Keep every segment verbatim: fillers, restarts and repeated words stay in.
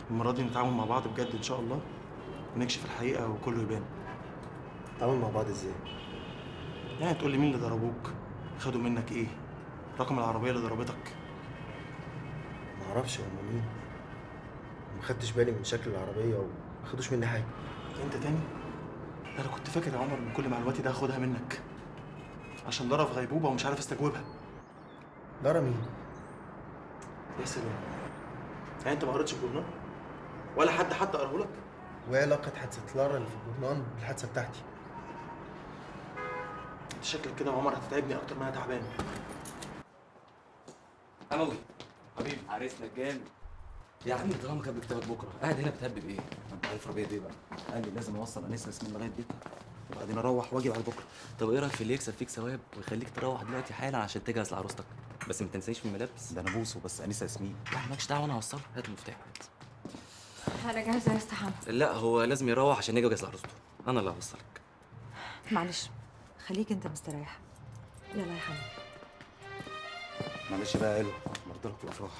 المره دي نتعاون مع بعض بجد ان شاء الله، ونكشف الحقيقه وكله يبان. نتعامل مع بعض ازاي؟ يعني تقول لي مين اللي ضربوك، خدوا منك ايه، رقم العربيه اللي ضربتك. معرفش هما مين، ما خدتش بالي من شكل العربيه وما خدوش مني حاجه. انت تاني؟ انا كنت فاكر يا عمر ان كل معلوماتي ده هاخدها منك عشان ضرب في غيبوبه ومش عارف استجوبها. لارا مين؟ يا سلام، يعني انت ما قريتش الجورنال ولا حد حتى قراه لك؟ وايه علاقه حادثه لارا اللي في الجرنان بالحادثه بتاعتي؟ انت شكلك كده يا عمر هتتعبني اكتر ما انا تعبان. اموي حبيبي عريسنا الجامد. يا عم طالما كان بكتابك بكره قاعد هنا بتهبب ايه؟ انت عارف ربيع بيه بقى قال لي لازم اوصل انسه ياسمين لغايه بيتها وبعدين اروح واجي بعد بكره. طب ايه رايك في اللي يكسب فيك ثواب ويخليك تروح دلوقتي حالا عشان تجهز لعروستك، بس ما تنسانيش في الملابس. ده انا بوسه بس انسه ياسمين. لا مالكش دعوه انا هوصله، هات المفتاح. انا جاهزه يا استحمى. لا هو لازم يروح عشان يجي يجهز لعروسته، انا اللي هوصلك. معلش خليك انت مستريح. يلا يا حمد. معلش بقى يا الو، مرضلك في الافراح.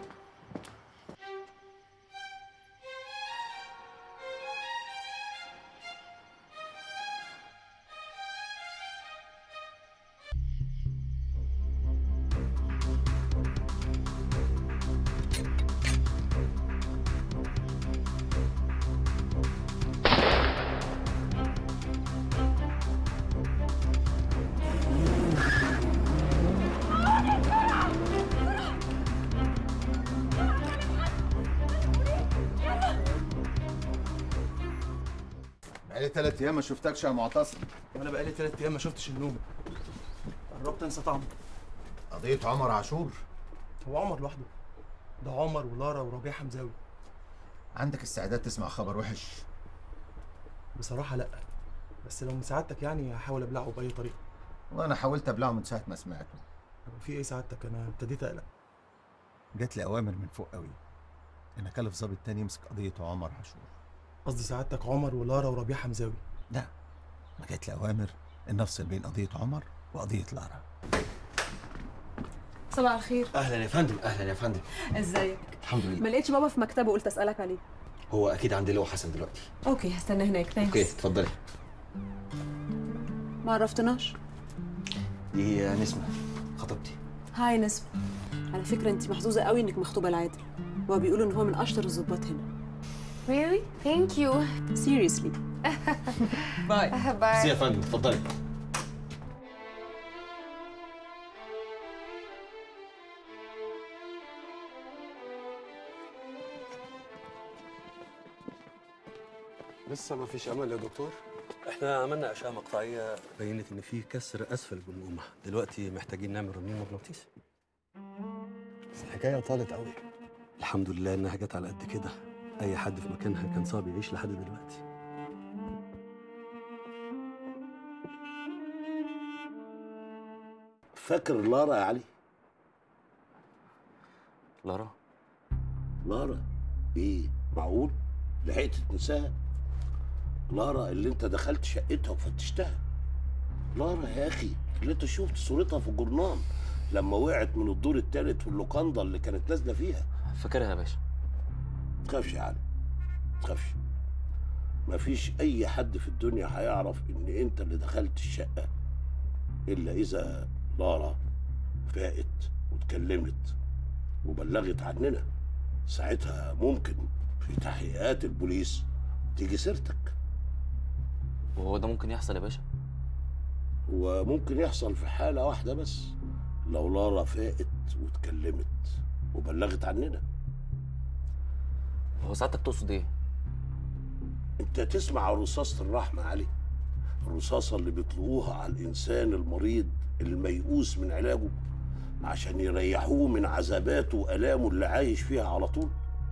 بقالي تلات ايام ما شفتكش يا معتصم. وانا بقالي تلات ايام ما شفتش النوم. قربت انسى طعمه. قضية عمر عاشور. هو عمر لوحده؟ ده عمر ولارا وربيع حمزاوي. عندك استعداد تسمع خبر وحش؟ بصراحه لا، بس لو من سعادتك يعني هحاول ابلعه باي طريقه. وانا حاولت ابلعه من ساعة ما سمعته. هو في ايه سعادتك؟ انا ابتديت اقلق. جات لي اوامر من فوق قوي ان اكلف ظابط تاني يمسك قضية عمر عاشور. قصدي سعادتك عمر ولارا وربيع حمزاوي. لا، ما جات لي اوامر ان افصل بين قضية عمر وقضية لارا. صباح الخير. اهلا يا فندم. اهلا يا فندم. ازيك؟ الحمد لله. ما لقيتش بابا في مكتبه قلت اسالك عليه. هو اكيد عند لو حسن دلوقتي. اوكي هستنى هناك. ثانكس. اوكي اتفضلي. ما عرفتناش. دي نسمة خطيبتي. هاي نسمة. على فكره انت محظوظه قوي انك مخطوبه لعادل. هو بيقولوا ان هو من اشطر الضباط هنا. Really? Thank you. Seriously. باي. ميرسي يا فندم اتفضلي. لسه ما فيش امل يا دكتور؟ احنا عملنا اشعه مقطعيه بينت ان في كسر اسفل الجمجمه، دلوقتي محتاجين نعمل رنين مغناطيسي. بس الحكايه طالت قوي. الحمد لله انها جت على قد كده، اي حد في مكانها كان صعب يعيش لحد دلوقتي. فاكر لارا يا علي؟ لارا؟ لارا ايه؟ معقول؟ لحقت تنساها؟ لارا اللي انت دخلت شقتها وفتشتها. لارا يا اخي اللي انت شفت صورتها في الجورنال لما وقعت من الدور الثالث في اللوكاندا اللي كانت نازله فيها. فاكرها يا باشا. تخافش يا علي، تخافش. مفيش اي حد في الدنيا هيعرف ان انت اللي دخلت الشقه الا اذا لارا فاقت واتكلمت وبلغت عننا. ساعتها ممكن في تحقيقات البوليس تيجي سيرتك. وهو ده ممكن يحصل يا باشا؟ وممكن يحصل في حالة واحدة بس، لو لارا فاقت واتكلمت وبلغت عننا. هو ساعتك تقصد ايه؟ انت تسمع رصاصة الرحمة يا علي؟ الرصاصة اللي بيطلقوها على الإنسان المريض الميؤوس من علاجه عشان يريحوه من عذاباته وآلامه اللي عايش فيها على طول.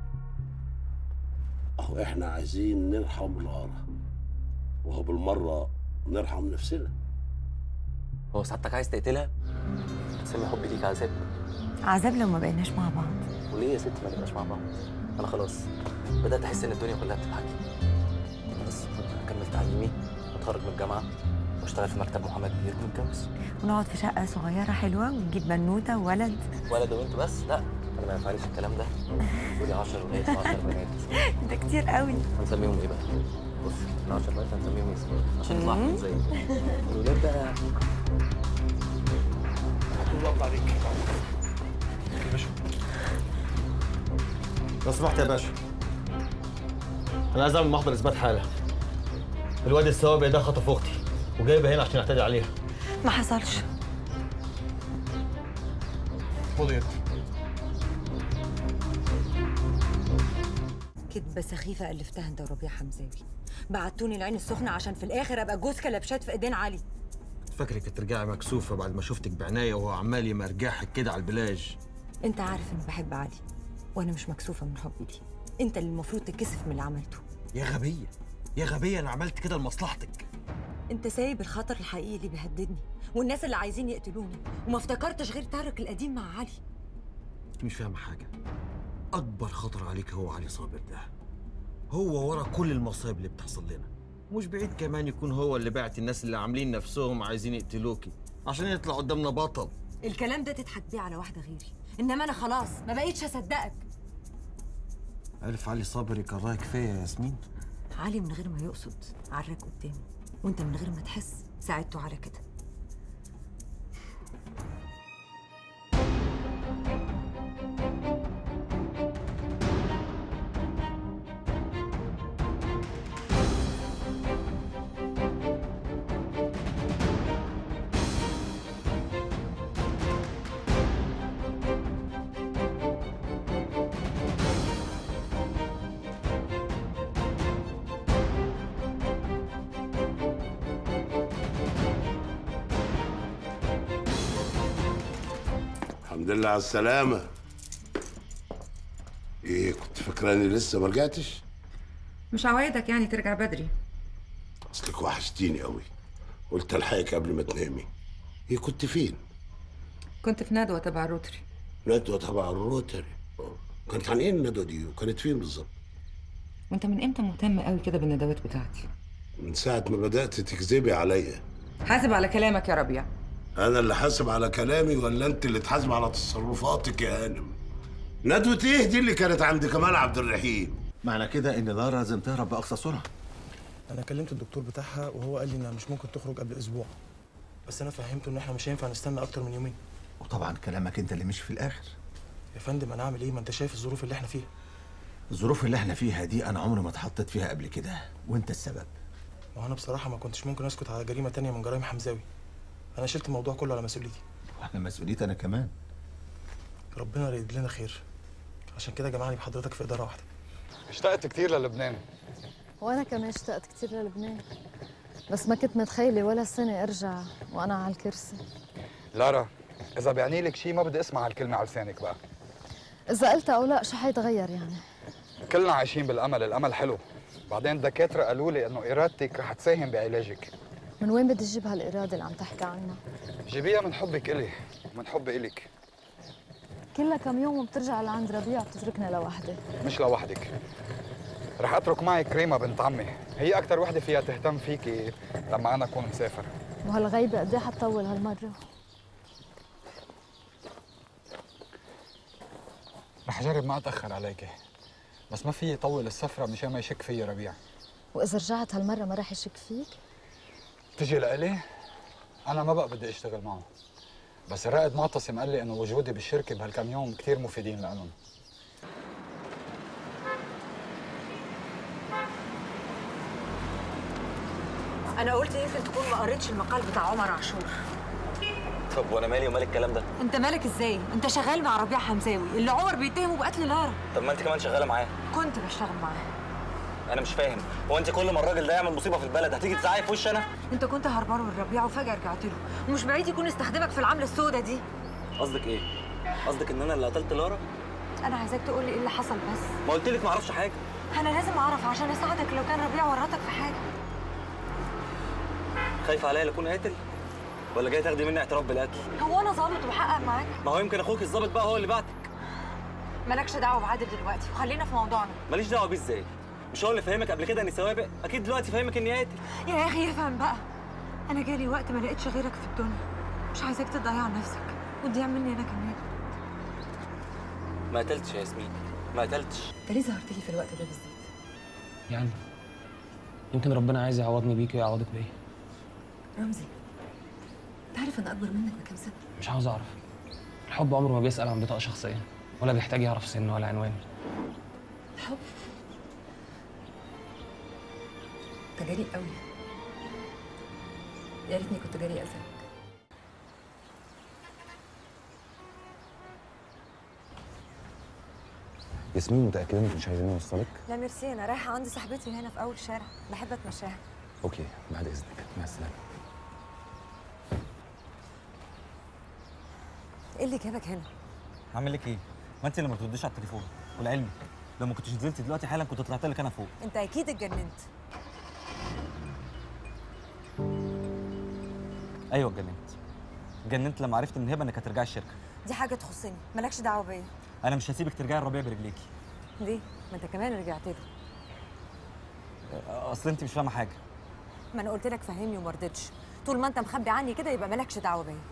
أهو إحنا عايزين نرحم لارا، وهو بالمرة نرحم نفسنا. هو سعادتك عايز تقتلها؟ تسمي حبي ليك عذاب؟ عذاب لو ما بقيناش مع بعض. وليه يا ستي ما نبقاش مع بعض؟ انا خلاص بدات احس ان الدنيا كلها بتضحك. خلاص اكمل تعليمي واتخرج من الجامعه واشتغل في مكتب محاماه كبير ونتجوز. ونقعد في شقة صغيرة حلوة ونجيب بنوتة وولد. ولد وبنت بس؟ لا انا ما ينفعليش الكلام ده. قولي عشرة ولاد وعشرة بنات. ده كتير قوي. هنسميهم ايه بقى؟ بص احنا عشرة بنات هنسميهم ايه؟ عشان نطلع احنا زي الولاد بقى. الله عليك يا باشا. لو سمحت يا باشا، انا عايز اعمل محضر اثبات حاله. الواد السوابق ده خطف اختي وجايبها هنا عشان اعتدي عليها. ما حصلش. خد يا كدبة سخيفة ألفتها أنت وربيع حمزاوي. بعتوني العين السخنة عشان في الآخر أبقى جوز كلبشات في إيدين علي. فاكرك ترجعي مكسوفه بعد ما شفتك بعناية وهو عمال يمرجحك كده على البلاج. أنت عارف إني بحب علي وأنا مش مكسوفة من حبي ليه. أنت اللي المفروض تتكسف من اللي عملته. يا غبيه يا غبيه، انا عملت كده لمصلحتك. أنت سايب الخطر الحقيقي اللي بيهددني والناس اللي عايزين يقتلوني، وما افتكرتش غير طارق القديم مع علي. انت مش فاهمه حاجه. اكبر خطر عليك هو علي صابر ده. هو ورا كل المصايب اللي بتحصل لنا. مش بعيد كمان يكون هو اللي بعت الناس اللي عاملين نفسهم عايزين يقتلوكي عشان يطلع قدامنا بطل. الكلام ده تضحك بيه على واحدة غيري، إنما أنا خلاص ما بقيتش أصدقك. عارف علي صابر يكرهك فيا يا ياسمين؟ علي من غير ما يقصد عرك قدامي، وأنت من غير ما تحس ساعدته على كده. الحمد لله على السلامة. ايه كنت فاكراني لسه ما رجعتش؟ مش عوايدك يعني ترجع بدري. اصلك وحشتيني قوي، قلت الحقك قبل ما تنامي. ايه كنت فين؟ كنت في ندوة تبع الروتري. ندوة تبع الروتري؟ أوه. كانت عن ايه الندوة دي وكانت فين بالظبط؟ وانت من امتى مهتم قوي كده بالندوات بتاعتي؟ من ساعة ما بدأت تكذبي عليا. حاسب على كلامك يا ربيع. أنا اللي حاسب على كلامي ولا أنت اللي تحاسب على تصرفاتك يا هانم؟ ندوة إيه دي اللي كانت عند كمال عبد الرحيم؟ معنى كده ان لارا لازم تهرب باقصى سرعه. انا كلمت الدكتور بتاعها وهو قال لي انها مش ممكن تخرج قبل اسبوع، بس انا فهمته ان احنا مش هينفع نستنى اكتر من يومين. وطبعا كلامك انت اللي مشي في الاخر. يا فندم انا اعمل ايه؟ ما انت شايف الظروف اللي احنا فيها. الظروف اللي احنا فيها دي انا عمري ما اتحطيت فيها قبل كده، وانت السبب. ما هو انا بصراحه ما كنتش ممكن اسكت على جريمه تانية من جرائم حمزاوي. انا شلت الموضوع كله على مسؤوليتي. واحنا مسؤوليتي انا كمان. ربنا يريد لنا خير، عشان كده جمعني بحضرتك في اداره واحده. اشتقت كتير للبنان. وانا كمان اشتقت كتير للبنان، بس ما كنت متخيله ولا سنه ارجع وانا على الكرسي. لارا اذا بيعني لك شيء ما بدي اسمع هالكلمه على لسانك بقى. اذا قلتها او لا شو حيتغير يعني؟ كلنا عايشين بالامل، الامل حلو. بعدين الدكاتره قالوا لي انه ارادتك رح تساهم بعلاجك. من وين بدي اجيب هالاراده اللي عم تحكي عنها؟ جيبيها من حبك الي ومن حبي الك. كلها كم يوم وبترجع لعند ربيع بتتركني لوحدي. مش لوحدك، رح اترك معي كريمه بنت عمي، هي اكثر وحده فيها تهتم فيكي لما انا اكون مسافر. وهالغيبه قد ايه حتطول هالمره؟ رح اجرب ما اتاخر عليكي، بس ما في طول السفره مشان ما يشك فيي ربيع. واذا رجعت هالمره ما رح يشك فيك؟ تجي لإلي انا ما بقى بدي اشتغل معه، بس الرائد معتصم قال لي انه وجودي بالشركه بهالكم يوم كثير مفيدين لهم. انا قلت يمكن تكون ما قريتش المقال بتاع عمر عاشور. طب وانا مالي ومال الكلام ده؟ انت مالك ازاي؟ انت شغال مع ربيع حمزاوي اللي عمر بيتهمه بقتل لارا. طب ما انت كمان شغاله معاه. كنت بشتغل معاه. انا مش فاهم، هو انت كل ما الراجل ده يعمل مصيبه في البلد هتيجي تزعقي في وشي انا؟ انت كنت هربان من ربيع وفجاه رجعت له، ومش بعيد يكون استخدمك في العمله السوداء دي. قصدك ايه؟ قصدك ان انا اللي قتلت لارا؟ انا عايزاك تقول لي ايه اللي حصل بس. ما قلت لك ما اعرفش حاجه. انا لازم اعرف عشان اساعدك لو كان ربيع ورطك في حاجه. خايفه عليا اكون قاتل؟ ولا جاي تاخدي مني اعتراف بالقتل؟ هو انا ظابط وبحقق معاك؟ ما هو يمكن اخوك الظابط بقى هو اللي بعتك. مالكش دعوه بعادل دلوقتي وخلينا في موضوعنا. ماليش دعوه بيه ازاي؟ مش هو اللي فهمك قبل كده اني سوابق؟ اكيد دلوقتي فهمك اني قاتل. يا اخي افهم بقى، انا جالي وقت ما لقيتش غيرك في الدنيا، مش عايزاك تضيع نفسك وتضيع مني انا كمان. ما قتلتش يا ياسمين، ما قتلتش. انت ليه ظهرت لي في الوقت ده بالذات؟ يعني يمكن ربنا عايز يعوضني بيكي ويعوضك بيا. رمزي، انت عارف انا اكبر منك بكام سنه؟ مش عاوز اعرف. الحب عمره ما بيسأل عن بطاقة شخصية ولا بيحتاج يعرف سن ولا عنوان. الحب؟ انت جريء قوي. يا ريتني كنت جريئة زيك. ياسمين متأكدة انك مش عايزين نوصلك؟ لا ميرسي، انا رايحه عند صاحبتي هنا في اول شارع، بحب اتمشاها. اوكي، بعد اذنك، مع السلامة. ايه اللي جابك هنا؟ هعمل لك ايه؟ ما انت اللي ما بترديش على التليفون، ولعلمك لو ما كنتش نزلت دلوقتي حالا كنت طلعت لك انا فوق. انت اكيد اتجننت. ايوه اتجننت. اتجننت لما عرفت من هبه انك هترجعي الشركه. دي حاجه تخصني، مالكش دعوه بيا. انا مش هسيبك ترجعي الربيع برجليكي. ليه؟ ما انت كمان رجعت له. اصل انت مش فاهمه حاجه. ما انا قلت لك فهمني وما رضيتش. طول ما انت مخبي عني كده يبقى مالكش دعوه بيا.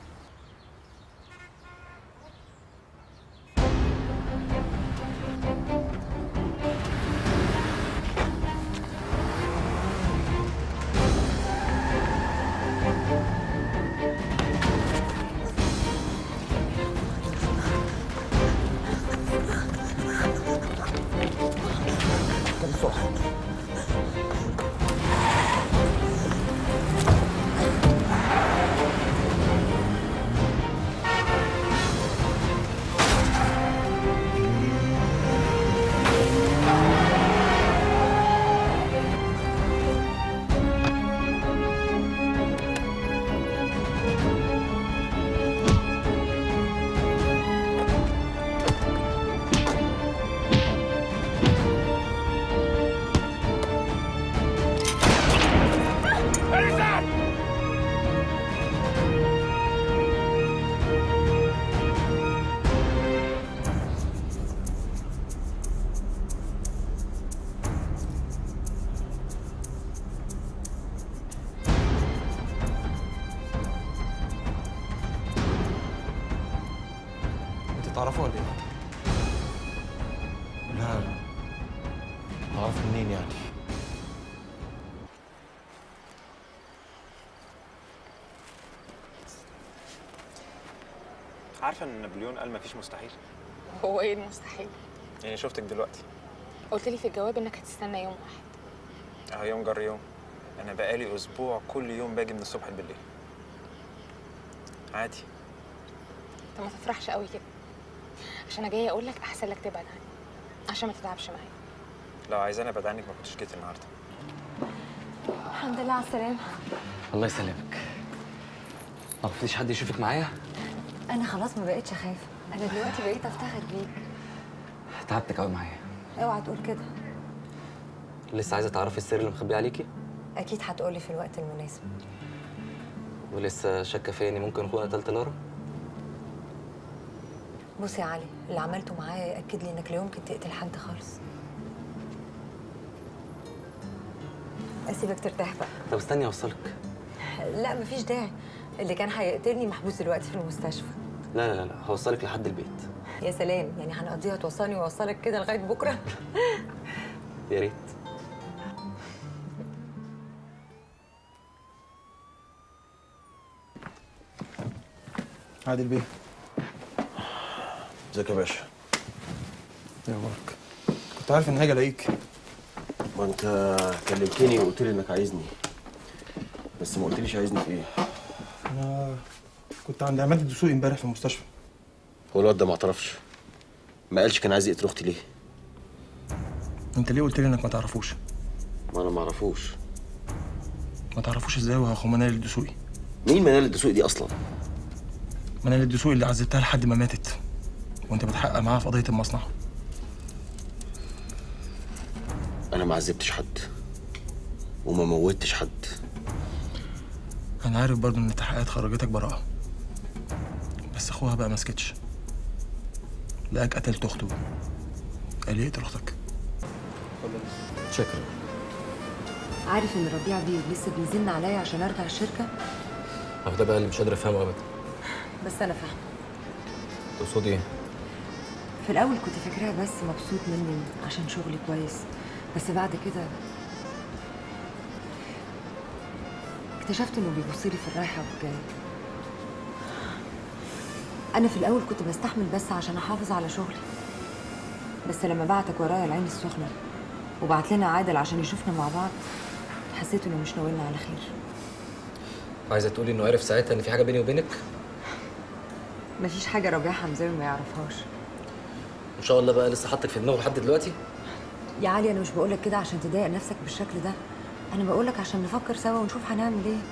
تعرفه ولا ايه؟ لا لا اعرفه منين يعني؟ عارفه ان نابليون قال مفيش مستحيل؟ هو ايه المستحيل؟ يعني شفتك دلوقتي قلت لي في الجواب انك هتستنى يوم واحد. اهو يوم جر يوم. انا بقالي اسبوع كل يوم باجي من الصبح بالليل. عادي. انت ما تفرحش قوي كده، عشان انا جايه اقول لك احسن لك تبعد عني عشان ما تتعبش معايا. لو عايزاني ابعد عنك ما كنتش جيت النهارده. الحمد لله على السلامه. الله يسلمك. ما خفتيش حد يشوفك معايا؟ انا خلاص ما بقتش اخاف، انا دلوقتي بقيت افتخر بيك. تعبتك قوي معايا. اوعى تقول كده. لسه عايزه تعرفي السر اللي مخبيه عليكي؟ اكيد هتقولي في الوقت المناسب. ولسه شاكه فيا اني ممكن اكون قتلت لارا؟ بص يا علي، اللي عملته معايا ياكد لي انك لا يمكن تقتل حد خالص. اسيبك ترتاح بقى. طب استني اوصلك. لا مفيش داعي، اللي كان هيقتلني محبوس دلوقتي في المستشفى. لا لا لا هوصلك لحد البيت. يا سلام، يعني هنقضيها توصلني واوصلك كده لغايه بكره؟ يا ريت. عادل بيه. ازيك يا باشا؟ يا مبارك، كنت عارف ان هاجي الاقيك. ما انت كلمتني وقلت لي انك عايزني، بس ما قلتليش عايزني في ايه. انا كنت عند عماد الدسوقي امبارح في المستشفى. هو الواد ده ما اعترفش؟ ما قالش كان عايز يقتل اختي ليه؟ انت ليه قلت لي انك ما تعرفوش؟ ما انا ما اعرفوش. ما تعرفوش ازاي وهو اخو منال الدسوقي؟ مين منال الدسوقي دي اصلا؟ منال الدسوقي اللي عذبتها لحد ما ماتت وانت بتحقق معاها في قضيه المصنع. انا ما عذبتش حد وما موتش حد. انا عارف برضو ان التحقيقات خرجتك براءه، بس اخوها بقى ما سكتش، لقاك قتلت اخته، قال لي اقتل اختك. شكرا. عارف ان ربيع بيه لسه بيزن عليا عشان ارجع الشركه؟ أهو ده بقى اللي مش قادر افهمه ابدا. بس انا فاهمه. تقصدي ايه؟ في الاول كنت فاكراه بس مبسوط مني عشان شغلي كويس، بس بعد كده اكتشفت انه بيبص لي في الرايحه والجايه. انا في الاول كنت بستحمل بس عشان احافظ على شغلي، بس لما بعتك ورايا العين السخنه وبعت لنا عادل عشان يشوفنا مع بعض، حسيت انه مش ناويلنا على خير. عايزه تقولي انه عرف ساعتها ان في حاجه بيني وبينك؟ مفيش حاجه ربيع حمزاوي ما يعرفهاش. ان شاء الله بقى لسه حاطك في دماغه لحد دلوقتي؟ يا علي انا مش بقولك كده عشان تضايق نفسك بالشكل ده، انا بقولك عشان نفكر سوا ونشوف هنعمل ايه.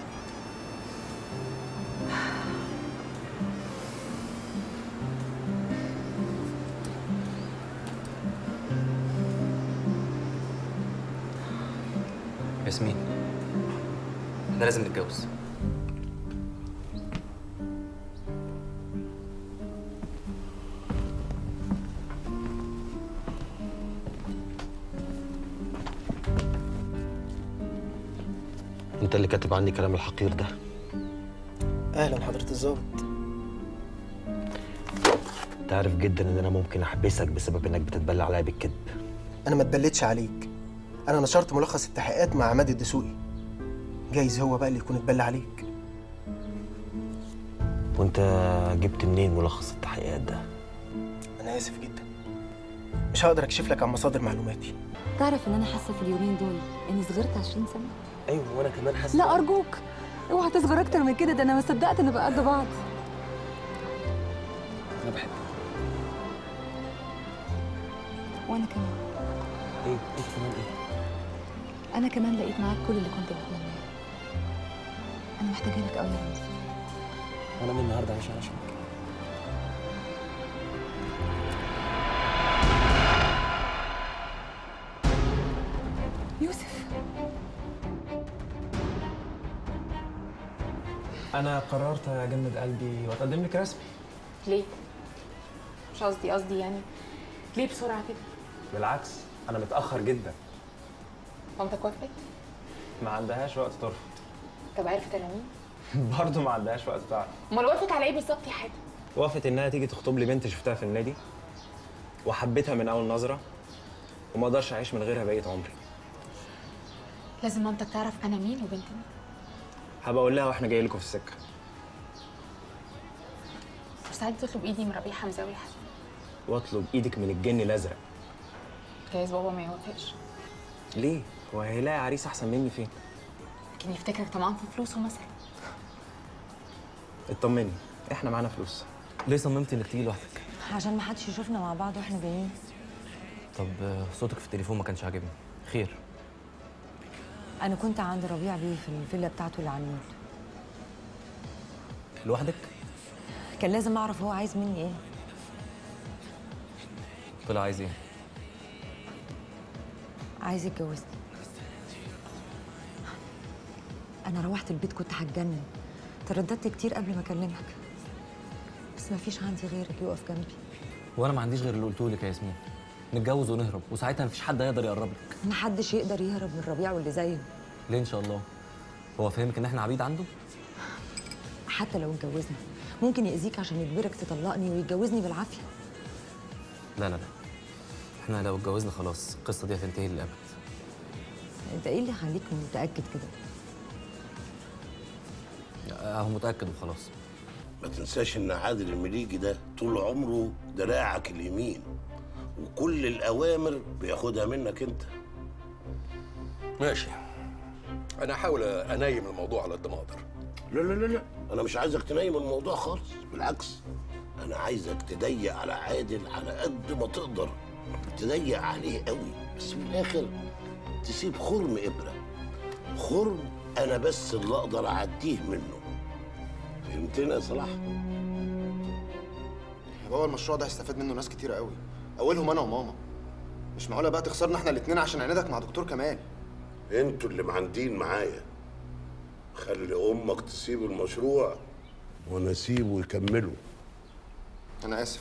ياسمين، احنا لازم نتجوز. انت اللي كاتب عني كلام الحقير ده؟ اهلا حضرة الظابط. انت عارف جدا ان انا ممكن احبسك بسبب انك بتتبلى عليا بالكذب. انا ما اتبلتش عليك، انا نشرت ملخص التحقيقات مع عماد الدسوقي، جايز هو بقى اللي يكون اتبلى عليك. وانت جبت منين ملخص التحقيقات ده؟ انا اسف جدا، مش هقدر اكشف لك عن مصادر معلوماتي. تعرف ان انا حاسه في اليومين دول اني صغرت عشرين سنه؟ ايوه وانا كمان حاسه. لا ارجوك اوعى تصغر اكتر من كده، ده انا ما صدقت نبقى قد بعض. انا بحبك. وانا كمان. ايه انت كمان ايه؟ انا كمان لقيت معاك كل اللي كنت بتمناه. انا محتاجه لك قوي يا رمزي. وانا من النهارده عايشه عشانك. يوسف، انا قررت اجمد قلبي واقدم لك رسمي. ليه؟ مش قصدي قصدي يعني ليه بسرعه كده؟ بالعكس انا متاخر جدا. مامتك وافقت؟ ما عندهاش وقت ترفض. طب عرفت انا مين؟ برضه ما عندهاش وقت تعرف. امال وافقت على ايه بالظبط يا حاتم؟ وافقت انها تيجي تخطب لي بنت شفتها في النادي وحبيتها من اول نظره وما اقدرش اعيش من غيرها بقيه عمري. لازم مامتك تعرف انا مين وبنت مين. هبقى اقول لها واحنا جايين لكم في السكه. بس عادي تطلب ايدي من ربيع حمزاوي يا حاتم. واطلب ايدك من الجن الازرق. جايز بابا ما يوافقش. ليه؟ هو هيلاقي عريس احسن مني فين؟ يمكن يفتكرك طمعان في فلوسه مثلا. اطمني احنا معانا فلوس. ليه صممتي انك تيجي لوحدك؟ عشان ما حدش يشوفنا مع بعض واحنا جايين. طب صوتك في التليفون ما كانش عاجبني. خير؟ انا كنت عند ربيع بيه في الفيلا بتاعته اللي على النيل. لوحدك؟ كان لازم اعرف هو عايز مني ايه. طلع عايز ايه؟ عايز يتجوزني. انا روحت البيت كنت هتجنن، ترددت كتير قبل ما اكلمك، بس مفيش عندي غيرك يقف جنبي. وانا ما عنديش غير اللي قلته لك يا ياسمين، نتجوز ونهرب وساعتها مفيش حد هيقدر يقرب لك. محدش يقدر يهرب من ربيع واللي زيه. ليه ان شاء الله؟ هو فهمك ان احنا عبيد عنده؟ حتى لو اتجوزنا ممكن يأذيك عشان يجبرك تطلقني ويتجوزني بالعافيه. لا لا لا، احنا لو اتجوزنا خلاص القصه دي هتنتهي للابد. انت ايه اللي يخليك متاكد كده؟ اهو متاكد وخلاص. ما تنساش ان عادل المليجي ده طول عمره دراعك اليمين، وكل الاوامر بياخدها منك انت. ماشي، انا هحاول انايم الموضوع على قد ما اقدر. لا لا لا لا، انا مش عايزك تنايم الموضوع خالص، بالعكس انا عايزك تضيق على عادل على قد ما تقدر، تضيق عليه قوي، بس في الاخر تسيب خرم ابره، خرم انا بس اللي اقدر اعديه منه. فهمتني يا صلاح؟ يا بابا المشروع ده هيستفاد منه ناس كتير قوي، اولهم انا وماما. مش معقوله بقى تخسرنا احنا الاثنين عشان عندك مع دكتور كمال. انتوا اللي معندين معايا. خلي امك تسيب المشروع وانا اسيبه يكمله. انا اسف،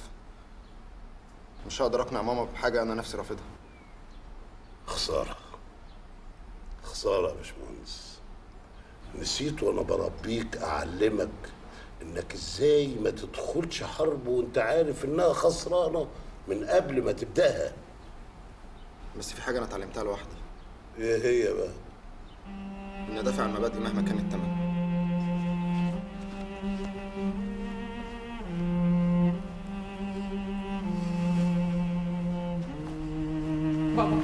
مش هقدر اقنع ماما بحاجه انا نفسي رافضها. خساره خساره يا باشمهندس، نسيت وانا بربيك اعلمك انك ازاي ما تدخلش حرب وانت عارف انها خسرانه من قبل ما تبداها. بس في حاجه انا اتعلمتها لوحدي. ايه هي بقى؟ ان ادافع عن مبادئي مهما كان الثمن. بابا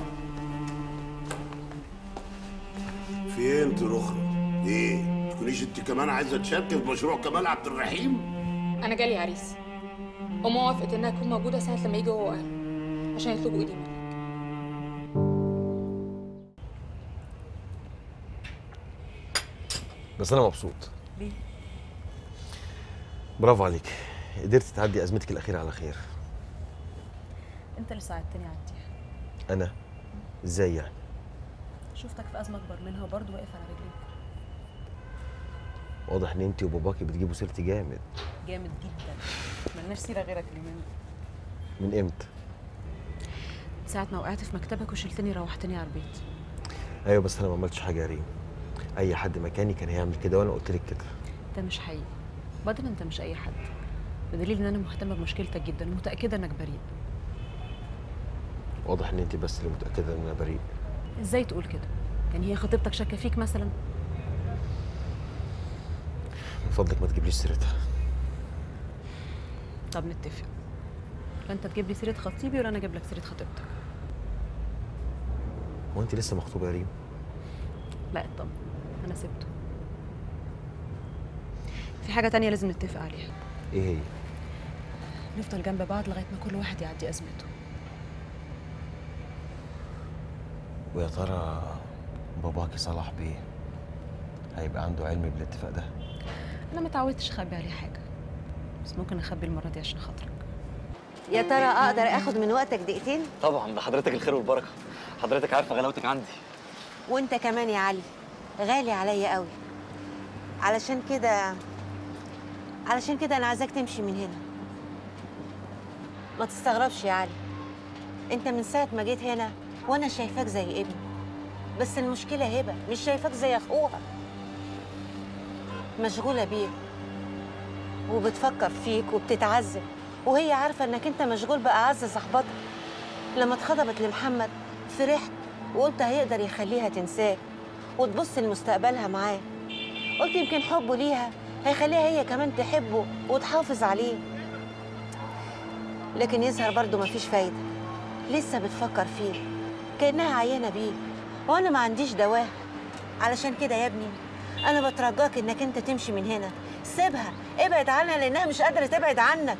في ايه انت الاخرى؟ ايه؟ تكونيش انت كمان عايزه تشاركي في مشروع كمال عبد الرحيم؟ انا جالي عريس، وما وافقت انها تكون موجوده ساعه لما يجي هو واهله عشان يطلبوا ايدي منك. بس انا مبسوط. ليه؟ برافو عليك، قدرت تعدي ازمتك الاخيره على خير. انت اللي ساعدتني اعديها. انا؟ ازاي يعني؟ شفتك في ازمه اكبر منها وبرضه واقف على رجليك. واضح ان انت وباباكي بتجيبوا سيرتي جامد. جامد جدا. ملناش سيره غيرك اليومين دول. من امتى؟ ساعه ما وقعت في مكتبك وشلتني روحتني على البيت. ايوه بس انا ما عملتش حاجه يا ريم. اي حد مكاني كان هيعمل كده وانا قلت لك كده. ده مش حقيقي. بعدين انت مش اي حد، بدليل ان انا مهتمه بمشكلتك جدا ومتاكده انك بريء. واضح ان انت بس اللي متاكده ان انا بريء. ازاي تقول كده؟ يعني هي خطيبتك شاكه فيك مثلا؟ من فضلك ما تجيبليش سيرتها. طب نتفق، لا انت تجيب لي سيره خطيبي ولا انا اجيب لك سيره خطيبتك. هو انت لسه مخطوبه يا ريم؟ لا اطمن، انا سبته. في حاجه تانية لازم نتفق عليها. ايه هي؟ نفضل جنب بعض لغايه ما كل واحد يعدي ازمته. ويا ترى باباكي صلاح بيه هيبقى عنده علم بالاتفاق ده؟ انا ما اتعودتش اخبي عليه حاجه، بس ممكن اخبي المره دي عشان خاطرك. يا ترى اقدر اخد من وقتك دقيقتين؟ طبعا، ده حضرتك الخير والبركه. حضرتك عارفه غلاوتك عندي. وانت كمان يا علي غالي عليا قوي. علشان كده علشان كده انا عايزاك تمشي من هنا. ما تستغربش يا علي، انت من ساعه ما جيت هنا وانا شايفاك زي ابني، بس المشكله هبه مش شايفاك زي اخوها. مشغوله بيك وبتفكر فيك وبتتعذب، وهي عارفه انك انت مشغول باعز صاحبتها. لما اتخطبت لمحمد فرحت وقلت هيقدر يخليها تنساه وتبص لمستقبلها معاه. قلت يمكن حبه ليها هيخليها هي كمان تحبه وتحافظ عليه. لكن يظهر برضه مفيش فايده، لسه بتفكر فيه كانها عيانه بيه، وانا ما عنديش دواء. علشان كده يا ابني انا بترجاك انك انت تمشي من هنا. سيبها، ابعد عنها لانها مش قادره تبعد عنك.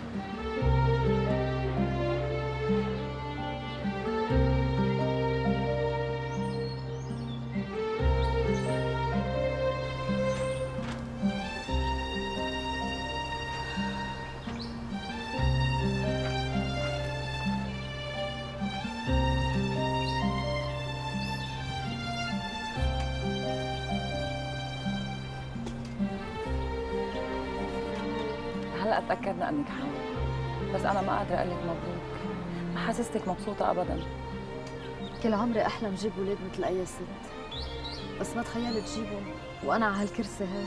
هلا اتاكدنا انك حامل، بس انا ما قادره اقول لك مبروك. ما حسستك مبسوطه ابدا. كل عمري احلم جيب ولاد مثل اي ست، بس ما تخيلت جيبهم وانا على هالكرسي هاي.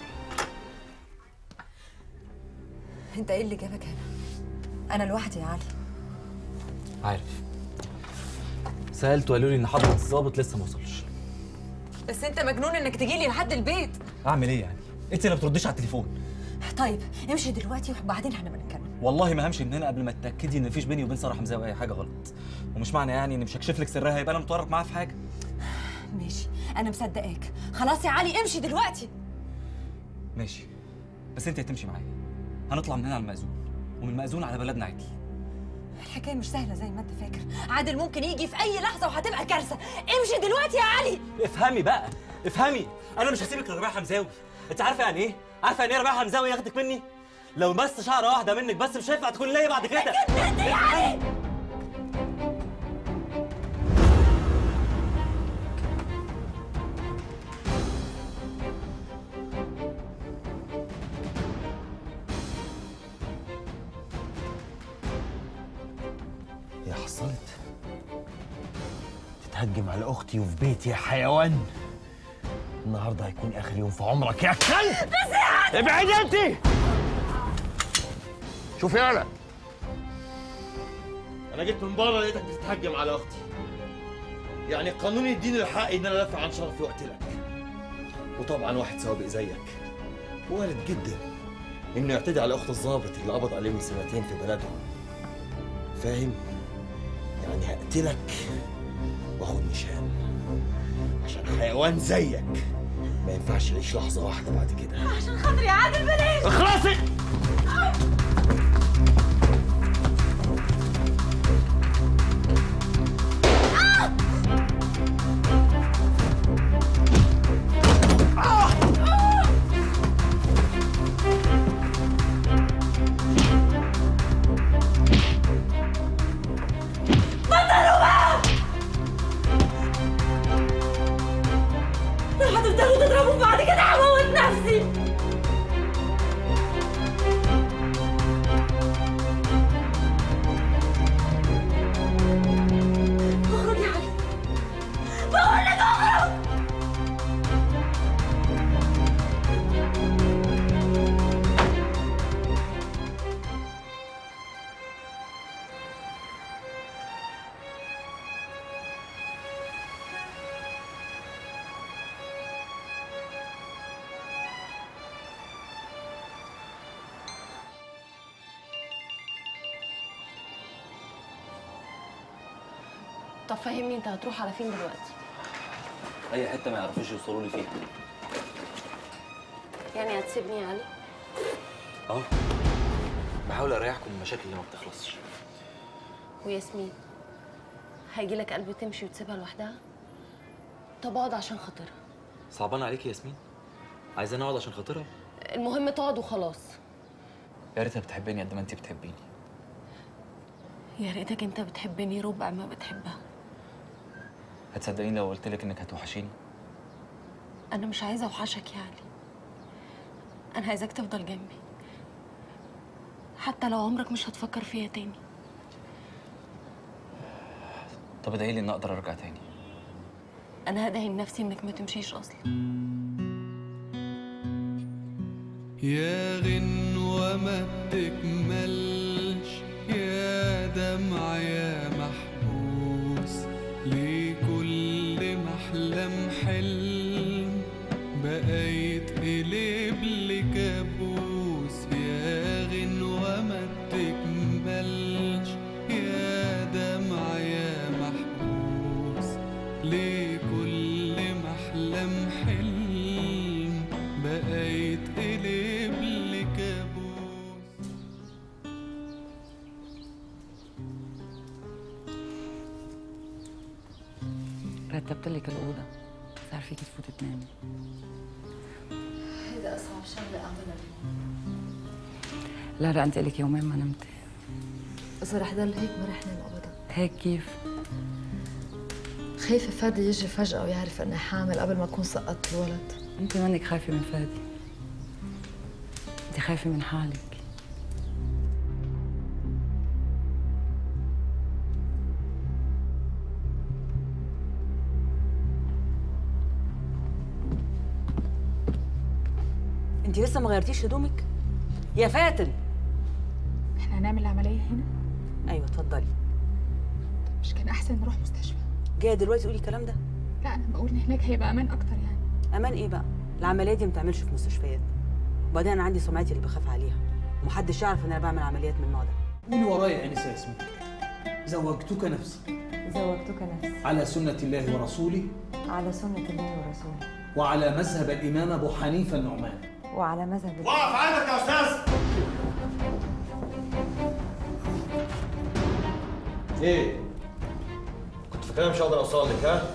انت ايه اللي جابك هنا؟ انا لوحدي يا علي. عارف، سالت وقالوا لي ان حضره الظابط لسه ما وصلش. بس انت مجنون انك تجيلي لحد البيت. اعمل ايه يعني؟ انت اللي ما بترديش على التليفون. طيب امشي دلوقتي وبعدين هنبقى نتكلم. والله ما همشي من هنا قبل ما تتاكدي ان مفيش بيني وبين ساره حمزاوي اي حاجه غلط. ومش معنى يعني اني مش هكشف لك سرها يبقى انا متورط معاها في حاجه. ماشي، انا مصدقاك. خلاص يا علي امشي دلوقتي. ماشي، بس انت هتمشي معايا. هنطلع من هنا على المأذون، ومن المأذون على بلدنا عدل. الحكايه مش سهله زي ما انت فاكر. عادل ممكن يجي في اي لحظه وهتبقى كارثه. امشي دلوقتي يا علي. افهمي بقى، افهمي، انا مش هسيبك لربيع حمزاوي. انت عارفه يعني ايه؟ عارفه يعني ايه ربيع حمزاوي ياخدك مني؟ لو بس شعره واحده منك بس مش هينفع تكون ليا بعد كده. انت يا علي. هي حصلت؟ تهجم على اختي وفي بيتي يا حيوان. النهارده هيكون اخر يوم في عمرك يا كلب. بس يا عادل ابعدي انت. شوفي يالا، انا جيت من بره لقيتك بتتهجم على اختي. يعني قانون يديني الحق ان انا ادافع عن شرفي واقتلك. وطبعا واحد سوابق زيك وارد جدا انه يعتدي على اخت الضابط اللي قبض عليه من سنتين في بلدهم. فاهم؟ يعني هقتلك واخد نشان عشان حيوان زيك ما ينفعش يعيش لحظه واحده بعد كده. عشان خاطري يا عادل بلاش. اخلصي. هتفضلوا تضربوا بعد كده هموت نفسي. اخرج يا علي، بقول لك اخرج. طب فهمني انت هتروح على فين دلوقتي؟ اي حته ما يعرفوش يوصلوا لي فيها. يعني هتسيبني يا علي؟ اه بحاول اريحكم من المشاكل اللي ما بتخلصش. وياسمين هيجي لك قلب تمشي وتسيبها لوحدها؟ طب اقعد عشان خاطرها. صعبان عليكي ياسمين؟ عايزاني اقعد عشان خاطرها؟ المهم تقعد وخلاص. يا ريتها بتحبني قد ما انت بتحبيني. يا ريتك انت بتحبني ربع ما بتحبها. هتصدقيني لو قلت لك انك هتوحشيني؟ انا مش عايزه اوحشك يا علي، انا عايزاك تفضل جنبي حتى لو عمرك مش هتفكر فيا تاني. طب ادعي لي ان اقدر ارجع تاني. انا هدعي لنفسي انك ما تمشيش اصلا. يا غنوة ما بتكملش، يا دمع يا محبوس، ليه كل ما احلم حلم بقى يتقلب لي كابوس. يا غنوة ما بتكملش، يا دمع يا محبوس، ليه كل ما احلم حلم بقى يتقلب لي كابوس. رتبت لك الأوضة، صار فيكي تفوتي تنامي. هيدا أصعب شغلة أعملها اليوم. لا لا أنت لك يومين ما نمتي. إذا رح ضل هيك ما رح نام أبدا. هيك كيف؟ خايفة فادي يجي فجأة ويعرف إني حامل قبل ما أكون سقطت الولد. أنت منك خايفة من فادي، أنت خايفة من حالك. انت لسه ما غيرتيش هدومك يا فاتن؟ احنا هنعمل العمليه هنا؟ ايوه اتفضلي. مش كان احسن نروح مستشفى؟ جايه دلوقتي تقولي الكلام ده؟ لا انا بقول ان هناك هيبقى امان اكتر يعني. امان ايه بقى؟ العمليه دي ما بتعملش في مستشفيات، وبعدين انا عندي سمعتي اللي بخاف عليها ومحدش يعرف ان انا بعمل عمليات من النوع ده. قولي ورايا يا انسه ياسمين. زوجتك نفسي زوجتك نفسي على سنه الله ورسوله على سنة الله ورسوله وعلى مذهب الامام ابو حنيفه النعمان وعلى مذهب. وقف عندك يا استاذ. ايه؟ كنت فاكرني مش هقدر اوصل لك ها؟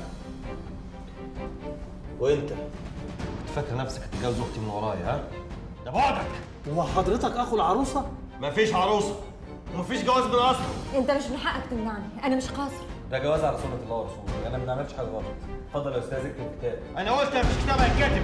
وانت كنت فاكر نفسك هتتجوز اختي من ورايا ها؟ ده بعدك. هو حضرتك اخو العروسه؟ مفيش عروسه ومفيش جواز من اصله. انت مش من حقك تمنعني، انا مش قاصر. ده جواز على سنه الله ورسوله، انا ما بنعملش حاجه غلط. اتفضل يا استاذ اكتب كتاب. انا قلت مفيش كتاب هيتكتب.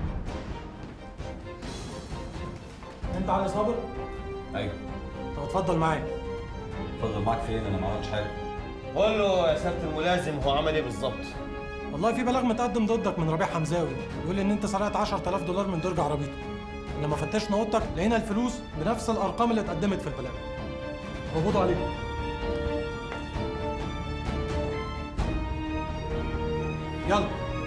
انت علي صابر؟ ايوه. طب اتفضل معايا. اتفضل معاك فين؟ انا ما عملتش حاجه. قول له يا سياده الملازم هو عمل ايه بالظبط؟ والله في بلاغ متقدم ضدك من ربيع حمزاوي، بيقول ان انت سرقت عشرة آلاف دولار من درج عربيته. لما فتشنا اوضتك لقينا الفلوس بنفس الارقام اللي اتقدمت في البلاغ. قبضوا عليك. يلا.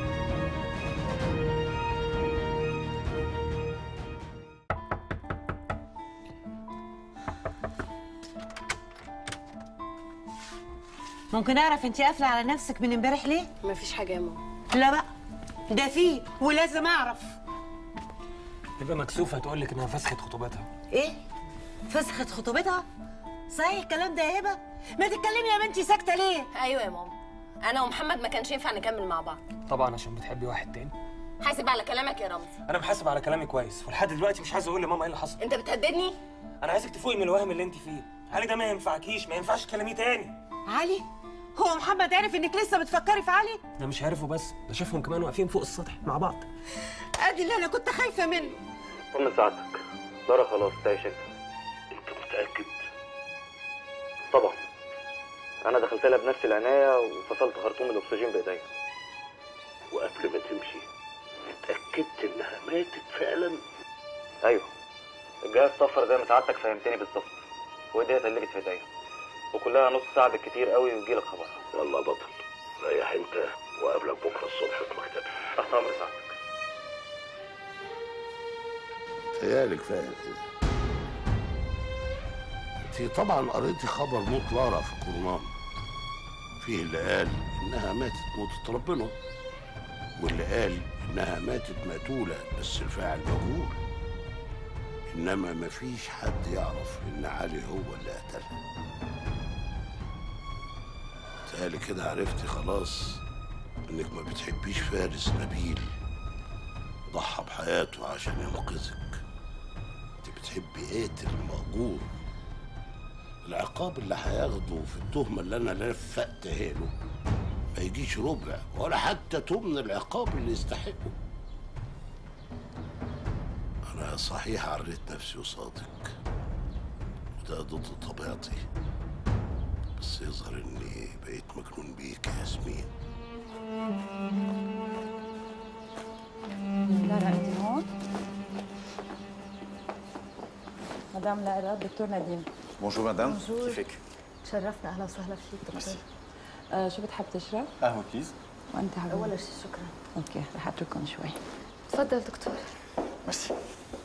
ممكن اعرف انت قافله على نفسك من امبارح ليه؟ مفيش حاجه يا ماما. لا بقى، ده فيه ولازم اعرف. تبقى مكسوفه تقول لك انها فسخت خطوبتها. ايه؟ فسخت خطوبتها؟ صحيح الكلام ده يا هبه؟ ما تتكلمي يا بنتي، ساكته ليه؟ ايوه يا ماما، انا ومحمد ما كانش ينفع نكمل مع بعض. طبعا عشان بتحبي واحد تاني. حاسب على كلامك يا رمزي. انا محاسب على كلامي كويس، ولحد دلوقتي مش عايز اقول لماما ايه اللي حصل. انت بتهددني؟ انا عايزك تفوقي من الوهم اللي انت فيه. علي ده ما ينفعكيش، ما ينفعش تكلميه تاني. علي؟ هو محمد عارف انك لسه بتفكري في علي؟ انا مش عارفه بس، ده شافهم كمان واقفين فوق السطح مع بعض. ادي اللي انا كنت خايفه منه. طمن سعادتك، لارا خلاص تعيشت. انت متاكد؟ طبعا. انا دخلت لها بنفس العنايه وفصلت خرطوم الاكسجين بايديا. وقبل ما تمشي اتاكدت انها ماتت فعلا؟ ايوه، الجهاز صفر زي ما سعادتك فهمتني بالظبط، وايديا اتقلبت في ايديا، وكلها نص ساعه بالكتير قوي ويجيلك خبر. يلا بطل، ريح انت وقابلك بكره الصبح في مكتبي. تحت امر سعادتك. تهيألي كفايه كده. انت طبعا قريتي خبر موت لارا في الجورنال، فيه اللي قال انها ماتت موتة ربنا، واللي قال انها ماتت مقتوله بس الفاعل مجهول. انما مفيش حد يعرف ان علي هو اللي قتلها. تهيألي كده عرفتي خلاص انك ما بتحبيش فارس نبيل ضحى بحياته عشان ينقذك. انت بتحبي قاتل مأجور. العقاب اللي هياخده في التهمة اللي انا لفقتها له ما يجيش ربع ولا حتى تمن العقاب اللي يستحقه. انا صحيح عريت نفسي قصادك وده ضد طبيعتي، بس يظهر اني بقيت مجنون بيك يا ياسمين. لارا انت هون؟ مدام لارا، دكتور نديم. بونجور مدام، بونجور. كيفك؟ تشرفنا، اهلا وسهلا فيك دكتور. آه شو بتحب تشرب؟ قهوة بليز. وانت حبيبي؟ ولا شيء شكرا. اوكي، رح اترككم شوي. تفضل دكتور. ميرسي.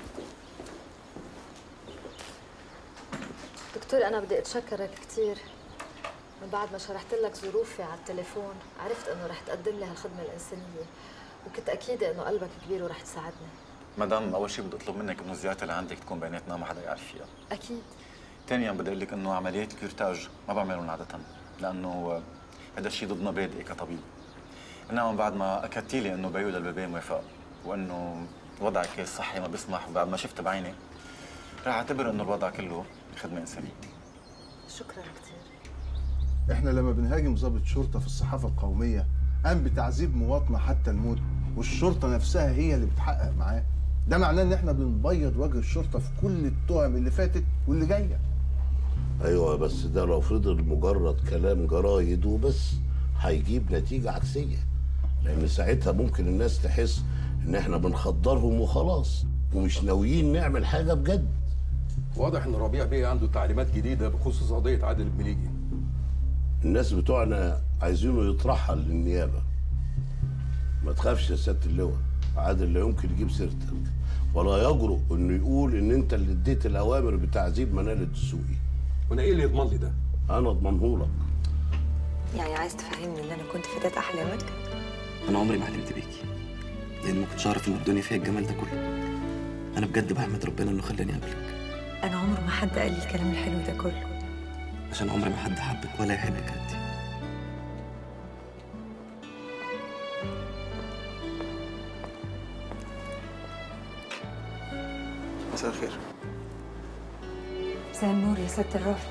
دكتور أنا بدي أتشكرك كثير. من بعد ما شرحت لك ظروفي على التليفون عرفت إنه رح تقدم لي هالخدمة الإنسانية، وكنت أكيدة إنه قلبك كبير ورح تساعدني. مدام، أول شيء بدي أطلب منك إنه الزيارة اللي عندك تكون بيناتنا ما حدا يعرف فيها. أكيد. ثانياً بدي أقول لك إنه عمليات الكيرتاج ما بعملهم عادة، لأنه هذا الشيء ضد مبادئي كطبيب. إنما بعد ما أكدت لي إنه بيو للبيبي موافق وإنه وضعك الصحي ما بيسمح، وبعد ما شفت بعيني رح أعتبر إنه الوضع كله خدمة إنسانية. شكرا كثير. احنا لما بنهاجم ضابط شرطه في الصحافه القوميه قام بتعذيب مواطنه حتى الموت، والشرطه نفسها هي اللي بتحقق معاه، ده معناه ان احنا بنبيض وجه الشرطه في كل التهم اللي فاتت واللي جايه. ايوه بس ده لو فضل مجرد كلام جرايد وبس هيجيب نتيجه عكسيه، لان ساعتها ممكن الناس تحس ان احنا بنخدرهم وخلاص ومش ناويين نعمل حاجه بجد. واضح ان ربيع بيه عنده تعليمات جديده بخصوص قضيه عادل المليجي. الناس بتوعنا عايزينه يترحل للنيابه. ما تخافش يا سياده اللواء، عادل لا يمكن يجيب سيرتك ولا يجرؤ انه يقول ان انت اللي اديت الاوامر بتعذيب منال الدسوقي. وانا ايه اللي يضمن لي ده؟ انا اضمنه لك. يعني عايز تفهمني ان انا كنت فتاة احلامك؟ انا عمري ما حلمت بيكي، لان ما كنتش اعرف ان الدنيا فيها الجمال ده كله. انا بجد بحمد ربنا انه خلاني اقابلك، انا عمر ما حد قال لي الكلام الحلو ده كله، عشان عمري ما حد حبك ولا يحبك انت. مساء الخير. مساء النور يا سيادة الرافد.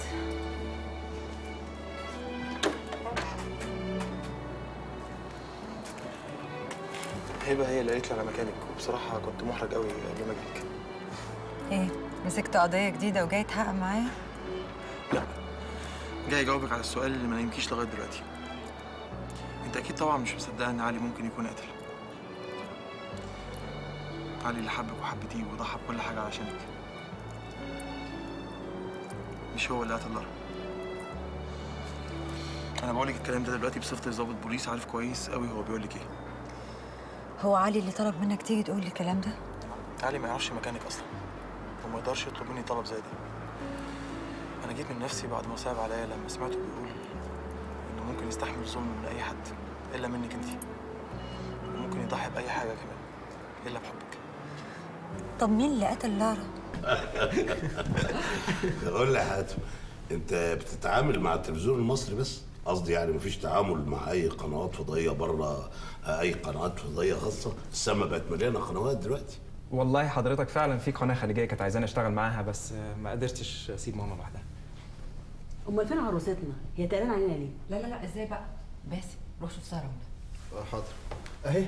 هبه هي اللي قالت لي على مكانك، وبصراحه كنت محرج قوي قبل ما اجيلك. ايه، مسكت قضيه جديده وجاي تحقق معايا؟ جاي اجاوبك على السؤال اللي ما نايمكيش لغايه دلوقتي. انت اكيد طبعا مش مصدقه ان علي ممكن يكون قاتل. علي اللي حبك وحبتيه وضحى بكل حاجه علشانك، مش هو اللي قتل لارا. انا بقولك الكلام ده دلوقتي بصفتي ضابط بوليس عارف كويس قوي هو بيقولك ايه. هو علي اللي طلب منك تيجي تقول لي الكلام ده؟ علي ما يعرفش مكانك اصلا وما يقدرش يطلب مني طلب زي ده. انا جيت من نفسي بعد ما صعب عليا لما سمعته بيقول انه ممكن يستحمل ظلم من اي حد الا منك انت، وممكن يضحي باي حاجه كمان الا بحبك. طب مين اللي قتل لارا؟ قول لي يا حاتم، انت بتتعامل مع التلفزيون المصري بس؟ قصدي يعني مفيش تعامل مع اي قنوات فضائيه بره، اي قنوات فضائيه خاصه؟ السما بقت مليانه قنوات دلوقتي. والله حضرتك فعلا في قناه خليجيه كانت عايزاني اشتغل معاها، بس ما قدرتش اسيب ماما لوحدها. امال فين عروستنا؟ هي تقلقان علينا ليه؟ لا لا لا ازاي بقى؟ باسم روح شوف ساره هنا. حاضر اهي.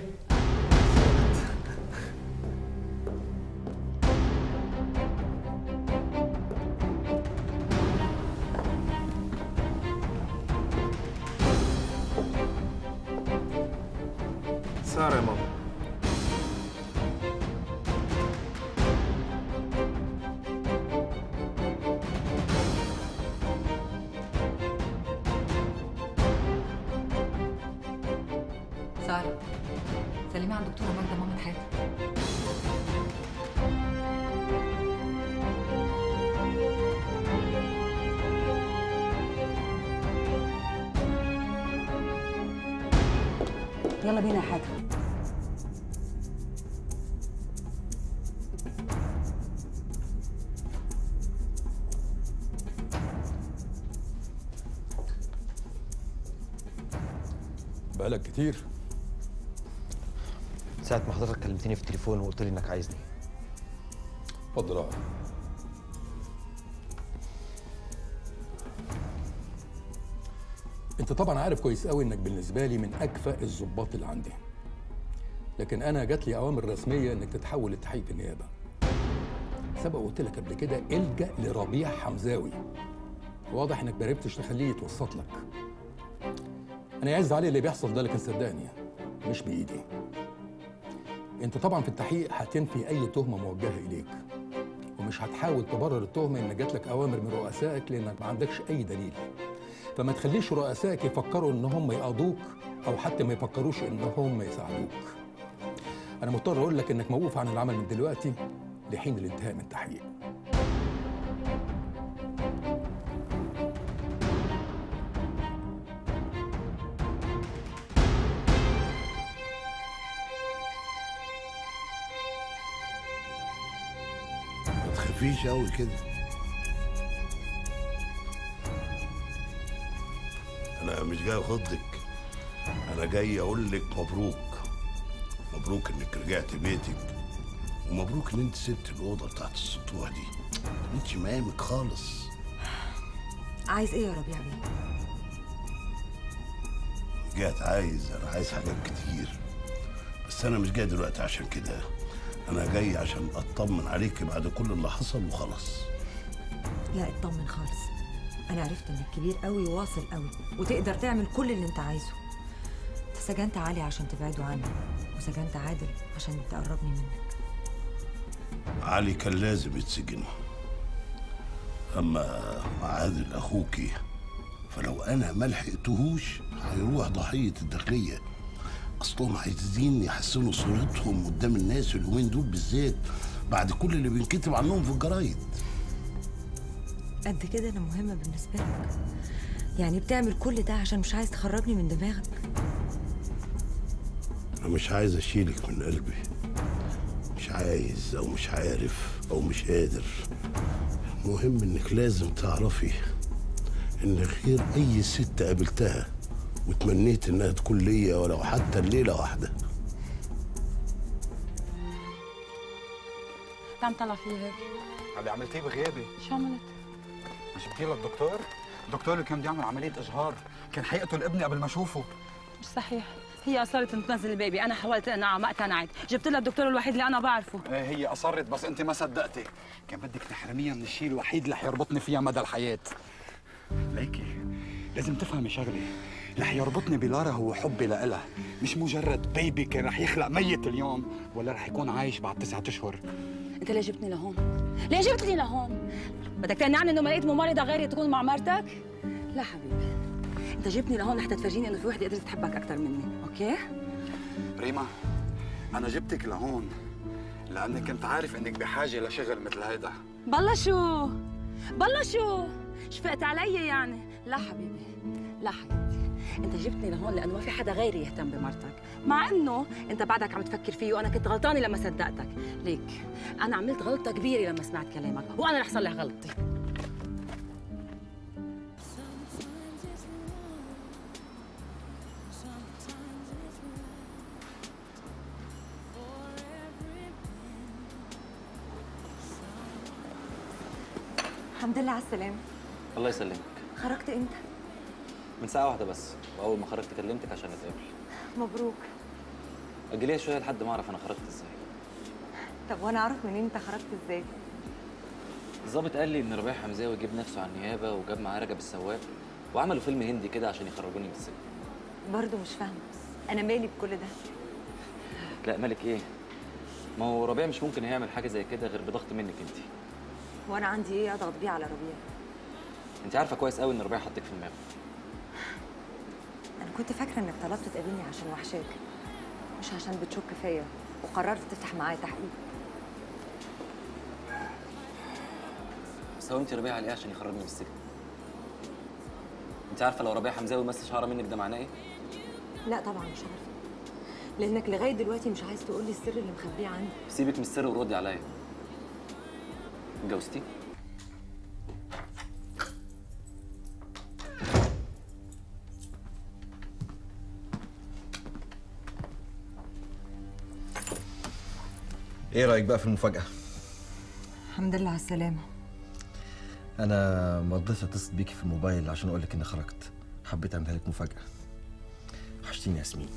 ساره يا ماما. ساره سلمي على الدكتوره ماجده ماما حاتم. يلا بينا يا حاتم. بقالك كتير؟ ساعة ما حضرتك كلمتني في التليفون وقلت لي انك عايزني. اتفضل اقعد. انت طبعا عارف كويس قوي انك بالنسبه لي من اكفأ الضباط اللي عندي، لكن انا جات لي اوامر رسميه انك تتحول لتحقيق في النيابه. سبق قلت لك قبل كده الجأ لربيع حمزاوي، واضح انك ما عرفتش تخليه يتوسط لك. انا يعز علي اللي بيحصل ده، لكن صدقني مش بايدي. انت طبعا في التحقيق هتنفي اي تهمه موجهه اليك، ومش هتحاول تبرر التهمه ان جات لك اوامر من رؤسائك لانك ما عندكش اي دليل. فما تخليش رؤسائك يفكروا ان هم يقاضوك او حتى ما يفكروش ان هم يساعدوك. انا مضطر اقول لك انك موقوف عن العمل من دلوقتي لحين الانتهاء من التحقيق. ما تخافيش قوي كده. انا مش جاي اخضك، انا جاي اقول لك مبروك. مبروك انك رجعت بيتك، ومبروك ان انت سبت الاوضه بتاعت السطوح دي. انت مقامك خالص. عايز ايه يا ربيع بيه؟ جات عايز انا عايز حاجات كتير، بس انا مش جاي دلوقتي عشان كده. انا جاي عشان اطمن عليك بعد كل اللي حصل وخلاص. لا اطمن خالص، انا عرفت انك كبير قوي وواصل قوي وتقدر تعمل كل اللي انت عايزه. انت سجنت علي عشان تبعده عني، وسجنت عادل عشان تقربني منك. علي كان لازم يتسجن، اما عادل اخوكي فلو انا ما لحقتهوش هيروح ضحيه الداخليه. اصلهم عايزين يحسنوا صورتهم قدام الناس اليومين دول بالذات بعد كل اللي بينكتب عنهم في الجرايد. قد كده انا مهمه بالنسبه لك؟ يعني بتعمل كل ده عشان مش عايز تخرجني من دماغك؟ انا مش عايز اشيلك من قلبي، مش عايز او مش عارف او مش قادر. المهم انك لازم تعرفي ان غير اي ست قابلتها وتمنيت انها تكون ليا ولو حتى الليله واحده. انت عم طلع فيه هيك؟ اللي عملتيه بغيابي. شو عملت؟ جبتي له الدكتور؟ الدكتور اللي كان بده يعمل عمليه اجهاض، كان حيقتل ابني قبل ما اشوفه. مش صحيح، هي اصرت ان تنزل البيبي، انا حاولت اقنعها ما اقتنعت، جبت لها الدكتور الوحيد اللي انا بعرفه. ايه هي اصرت بس انت ما صدقتي، كان بدك تحرميها من الشيء الوحيد اللي حيربطني فيها مدى الحياه. ليكي لازم تفهمي شغله، رح يربطني بلارا هو حبي لإلها، مش مجرد بيبي كان رح يخلق ميت اليوم ولا رح يكون عايش بعد تسعة اشهر. انت ليه جبتني لهون؟ ليه جبتني لهون؟ بدك تقنعني انه ما لقيت ممرضه غيري تكون مع مرتك؟ لا حبيبي، انت جبتني لهون حتى تفرجيني انه في وحده قدرت تحبك اكثر مني، اوكي؟ ريما، انا جبتك لهون لاني كنت عارف انك بحاجه لشغل مثل هيدا. بالله شو؟ بالله شو؟ شفقت علي يعني؟ لا حبيبي، لا حياتي، انت جبتني لهون لانه ما في حدا غيري يهتم بمرتك، مع انه انت بعدك عم تفكر فيه وانا كنت غلطانه لما صدقتك، ليك انا عملت غلطه كبيره لما سمعت كلامك وانا رح صلح غلطتي. الحمد لله على السلامة. الله يسلمك. خرجت امتى؟ من ساعة واحدة بس، وأول ما خرجت كلمتك عشان نتقابل. مبروك. أجليها شوية لحد ما أعرف أنا خرجت إزاي. طب وأنا أعرف منين أنت خرجت إزاي؟ الظابط قال لي إن ربيع حمزاوي جاب نفسه على النيابة وجاب معاه رجب السواق وعملوا فيلم هندي كده عشان يخرجوني من السجن. برضه مش فاهمة، أنا مالي بكل ده؟ لا مالك إيه؟ ما هو ربيع مش ممكن يعمل حاجة زي كده غير بضغط منك أنت. وأنا عندي إيه أضغط بيه على ربيع؟ أنت عارفة كويس قوي إن ربيع حطك في دماغه. أنا كنت فاكرة إنك طلبت تقابلني عشان وحشاك، مش عشان بتشك فيا وقررت تفتح معايا تحقيق. بس هو أنت ربيع على إيه عشان يخرجني من السجن؟ أنت عارفة لو ربيع حمزاوي مس شعرة منك ده معناه إيه؟ لا طبعا مش عارفة، لأنك لغاية دلوقتي مش عايز تقولي السر اللي مخبيه عني. سيبك من السر وردي عليا. اتجوزتي؟ ايه رايك بقى في المفاجاه؟ الحمد لله على السلامه. انا ما رضيتش اتصل بيكي في الموبايل عشان اقول لك اني خرجت، حبيت اعملها لك مفاجاه. وحشتيني يا ياسمين.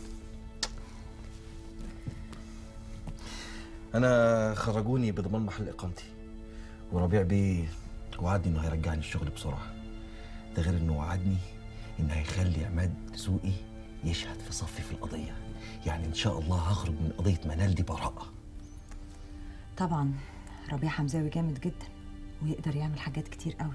انا خرجوني بضمان محل اقامتي، وربيع بيه وعدني انه هيرجعني الشغل بسرعه. ده غير انه وعدني انه هيخلي عماد دسوقي يشهد في صفي في القضيه، يعني ان شاء الله هخرج من قضيه منال دي براءه. طبعا ربيع حمزاوي جامد جدا ويقدر يعمل حاجات كتير قوي.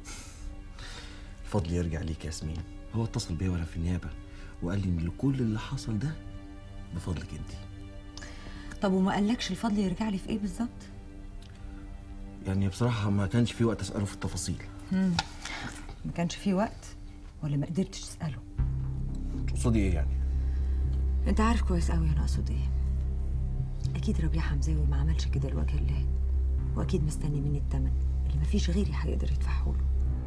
الفضل يرجع ليك يا ياسمين. هو اتصل بيا وانا في النيابه وقال لي ان كل اللي حصل ده بفضلك انت. طب وما قالكش الفضل يرجع لي في ايه بالظبط؟ يعني بصراحه ما كانش في وقت اساله في التفاصيل. امم ما كانش في وقت ولا ما قدرتش تساله؟ تقصدي ايه يعني؟ انت عارف كويس قوي انا اقصد ايه. اكيد ربيع حمزاوي ما عملش كده لوجه الله، واكيد مستني مني الثمن اللي ما فيش غيري هيقدر يدفعه له.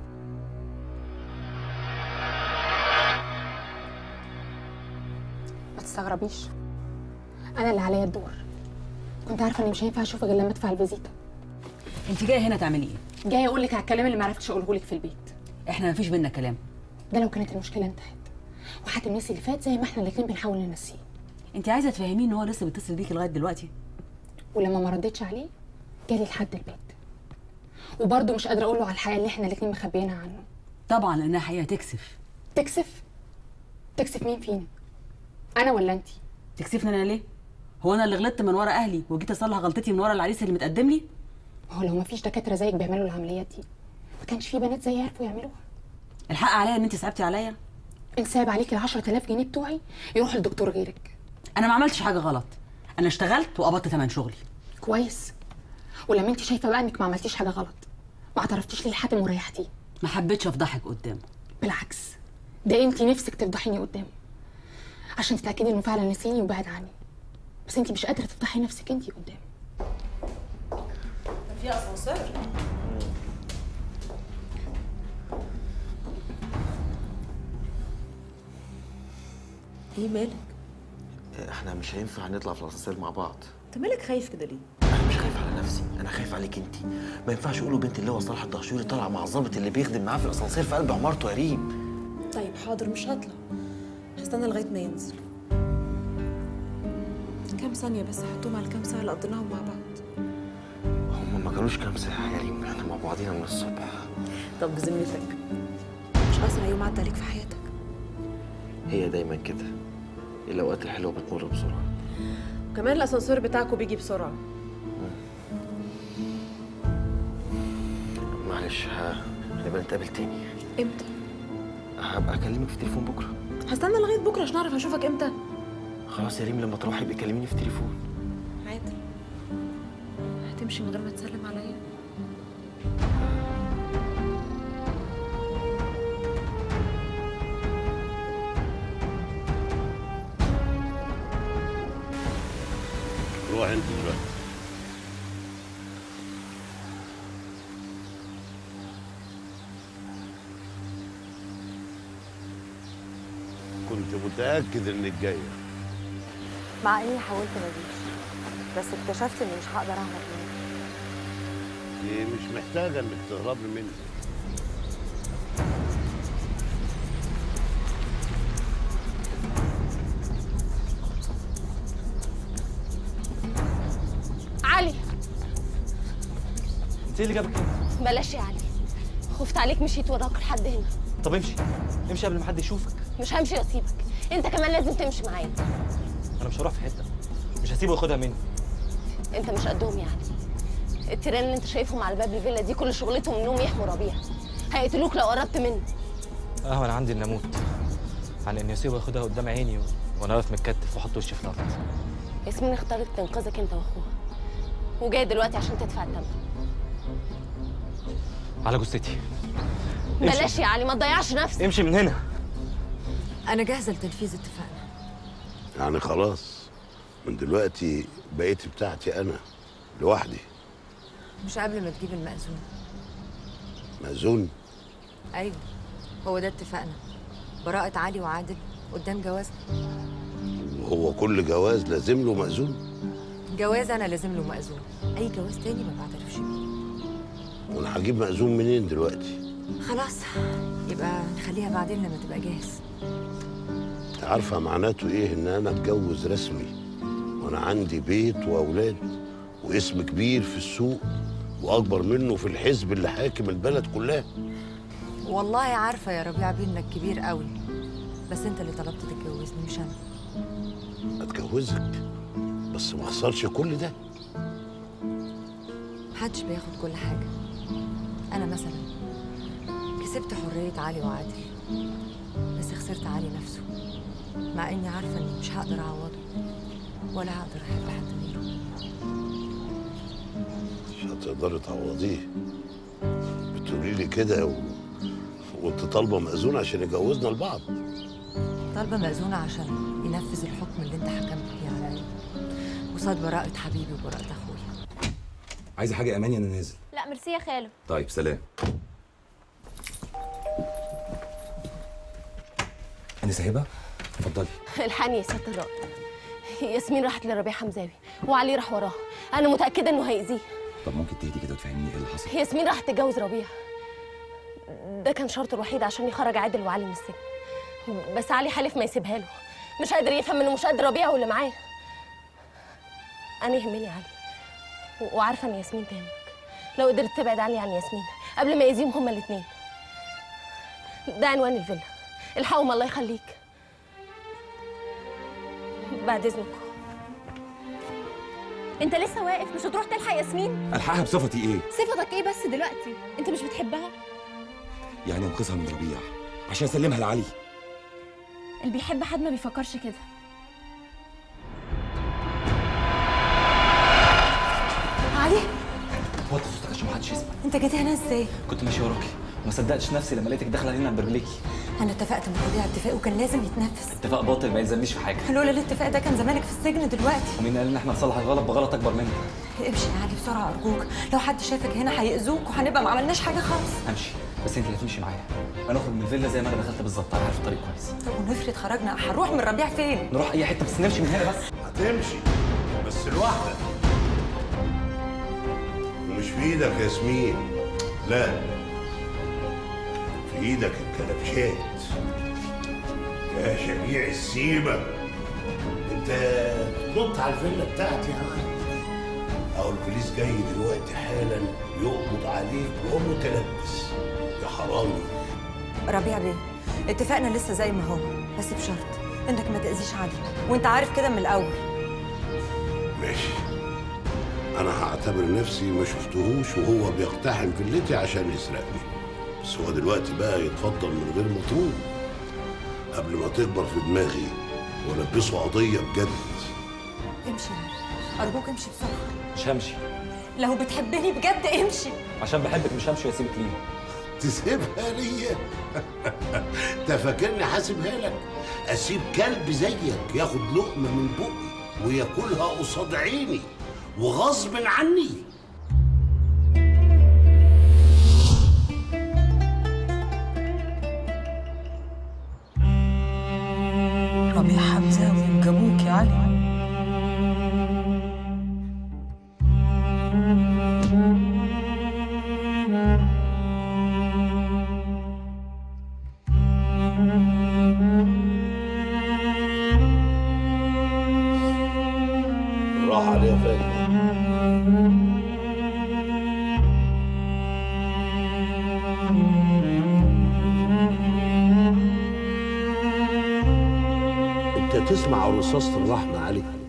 ما تستغربيش، انا اللي عليا الدور. كنت عارفه اني مش هينفع اشوفك غير لما ادفع الفيزيتا. انت جايه هنا تعملي ايه؟ جايه اقول لك على الكلام اللي ما عرفتش اقوله لك في البيت. احنا ما فيش بينا كلام. ده لو كانت المشكله انتهت وهتنسي اللي فات زي ما احنا الاثنين بنحاول ننسيه. انت عايزه تفهميه ان هو لسه بيتصل بيكي لغايه دلوقتي؟ ولما ما ردتش عليه جالي لحد البيت، وبرضه مش قادره اقول له على الحقيقه اللي احنا الاثنين مخبيينها عنه. طبعا لانها حقيقه تكسف. تكسف؟ تكسف مين فينا؟ انا ولا انت؟ تكسفني انا ليه؟ هو انا اللي غلطت من ورا اهلي وجيت اصلح غلطتي من ورا العريس اللي متقدم لي؟ هو لو ما فيش دكاتره زيك بيعملوا العمليات دي ما كانش في بنات زيي يعرفوا يعملوها. الحق عليا ان انت صعبتي عليا. ان صعب عليكي ال عشرة آلاف جنيه بتوعي يروحوا لدكتور غيرك. انا ما عملتش حاجه غلط، انا اشتغلت وقبضت ثمن شغلي. كويس. ولما انت شايفه بقى انك ما عملتيش حاجه غلط ما اعترفتيش ليه لحاتم وريحتيه؟ ما حبيتش افضحك قدامه. بالعكس، ده انت نفسك تفضحيني قدامه عشان تتاكدي انه فعلا نسيني وبعد عني، بس انت مش قادره تفضحي نفسك انت قدامه. في اسانسير. ايه مالك؟ احنا مش هينفع نطلع في الاسانسير مع بعض. انت مالك خايف كده ليه؟ انا مش خايف على نفسي، انا خايف عليك انت. ما ينفعش يقولوا بنت اللي هو صلاح الدهشوري طالعه مع الظابط اللي بيخدم معاه في الاسانسير في قلب عمارته يا ريم. طيب حاضر مش هطلع، هستنى لغايه ما ينزل. كام ثانيه بس حطهم على الكام ساعه اللي قضيناهم مع بعض. هم ما كانوش كام ساعه يا ريم، احنا مع بعضينا من الصبح. طب بذمتك مش اسرع يوم عدى عليك في حياتك. هي دايما كده، الاوقات الحلوه بتمر بسرعه. وكمان الاسانسير بتاعكم بيجي بسرعه. معلش هنبقى نتقابل تاني. امتى؟ هبقى اكلمك في التليفون بكره. هستنى لغايه بكره عشان اعرف اشوفك امتى. خلاص يا ريم، لما تروحي يبقى كلميني في التليفون. عادل، هتمشي من غير ما تسلم عليا؟ روح انت دلوقتي. كنت متأكد انك جاية. مع اني حاولت ما اجيش، بس اكتشفت اني مش هقدر اهرب منك. دي مش محتاجة انك تهربي مني. علي، انت ايه اللي جابك هنا؟ بلاش يا علي، خفت عليك مشيت وراك لحد هنا. طب امشي امشي قبل ما حد يشوفك. مش همشي واسيبك، انت كمان لازم تمشي معايا. انا مش هروح في حته، مش هسيبه ياخدها مني. انت مش قدهم يا علي. التيران اللي انت شايفهم على باب الفيلا دي كل شغلتهم انهم يحموا ربيع. هيقتلوك لو قربت منه. اهون عندي ان اموت عن اني اسيبه ياخدها قدام عيني و... وانا واقف متكتف وحط وشي في الارض. ياسمين اختارت تنقذك انت واخوها، وجايه دلوقتي عشان تدفع الثمن. على جثتي. بلاش يا علي، ما تضيعش نفسك. امشي من هنا. انا جاهزه لتنفيذ اتفاقنا. يعني خلاص من دلوقتي بقيت بتاعتي انا لوحدي. مش قبل ما تجيب المأذون. مأذون؟ ايوه، هو ده اتفاقنا. براءة علي وعادل قدام جوازنا. وهو كل جواز لازم له مأذون؟ جواز انا لازم له مأذون، اي جواز تاني ما بعترفش بيه. وانا هجيب مأذون منين دلوقتي؟ خلاص، يبقى نخليها بعدين لما تبقى جاهز. انت عارفه معناته ايه ان انا اتجوز رسمي وانا عندي بيت واولاد واسم كبير في السوق واكبر منه في الحزب اللي حاكم البلد كلها؟ والله عارفه يا ربيع بيه انك كبير قوي، بس انت اللي طلبت تتجوزني مش انا. اتجوزك بس ما اخسرش كل ده. محدش بياخد كل حاجه. انا مثلا كسبت حريه علي وعادل، بس خسرت علي نفسه، مع اني عارفه اني مش هقدر اعوضه ولا هقدر احب حد غيره. مش هتقدري تعوضيه؟ بتقولي لي كده و... وانت طالبه مأذون عشان يجوزنا لبعض؟ طالبه مأذونه عشان ينفذ الحكم اللي انت حكمت بيه عليا قصاد براءة حبيبي وبراءة اخويا. عايزه حاجه اماني؟ انا نازل. لا ميرسي يا خالو. طيب سلام. انا سايبها؟ اتفضلي. الحقني يا سياده الرائد، ياسمين راحت لربيع حمزاوي وعلي راح وراها. انا متاكده انه هيأذيه. طب ممكن تهدي كده وتفهميني ايه اللي حصل؟ ياسمين راحت تتجوز ربيع، ده كان شرطه الوحيد عشان يخرج عادل وعلي من السجن، بس علي حالف ما يسيبها له. مش قادر يفهم انه مش قد ربيع واللي معاه. انا يهمني علي، وعارفه ان ياسمين تهمك. لو قدرت تبعد علي عن ياسمين قبل ما يأذيهم هما الاثنين. ده عنوان الفيلا، الحقهم الله يخليك. بعد اذنك. انت لسه واقف؟ مش هتروح تلحق ياسمين؟ الحقها بصفتي ايه؟ صفتك ايه بس دلوقتي؟ انت مش بتحبها؟ يعني انقذها من ربيع عشان اسلمها لعلي. اللي بيحب حد ما بيفكرش كده. علي، وطي صوتك عشان محدش يسمع. انت جيت هنا ازاي؟ كنت ماشي وراكي وما صدقتش نفسي لما لقيتك داخله هنا برجليكي. انا اتفقت مع ربيع اتفاق وكان لازم يتنفذ. اتفاق باطل ما يلزمنيش في حاجه. لولا الاتفاق ده كان زمانك في السجن دلوقتي. ومين قال ان احنا نصلح الغلط بغلط اكبر منك؟ امشي يا علي بسرعه ارجوك، لو حد شافك هنا هيأذوك وهنبقى ما عملناش حاجه خالص. همشي، بس انت اللي هتمشي معايا. انا اخرج من الفيلا زي ما انا دخلت بالظبط، انا عارف الطريق كويس. طب ونفرض خرجنا، هنروح من ربيع فين؟ نروح اي حته بس نمشي من هنا بس. هتمشي بس لوحدك ومش في ايدك ياسمين، لا في ايدك الكلبشات يا شجيع السيمة. انت بتنط على الفيلا بتاعتي يا عم. اهو البوليس جاي دلوقتي حالا يقبض عليك وهو متلبس يا حرامي. ربيع بيه، اتفقنا لسه زي ما هو، بس بشرط انك ما تاذيش علي، وانت عارف كده من الاول. ماشي، انا هعتبر نفسي ما شفتهوش وهو بيقتحم فيلتي عشان يسرقني، بس هو دلوقتي بقى يتفضل من غير مطلوب قبل ما تكبر في دماغي والبسه قضيه بجد. امشي ارجوك، امشي بسرعه. مش همشي. لو بتحبني بجد امشي. عشان بحبك مش همشي واسيبك ليه؟ تسيبها ليا؟ انت فاكرني هسيبها لك؟ اسيب كلب زيك ياخد لقمه من بقي وياكلها قصاد عيني وغصب عني؟ ربيع حمزاوي جابوك يا علي. راح عليها فاتن. انت تسمع رصاصة الرحمة علي؟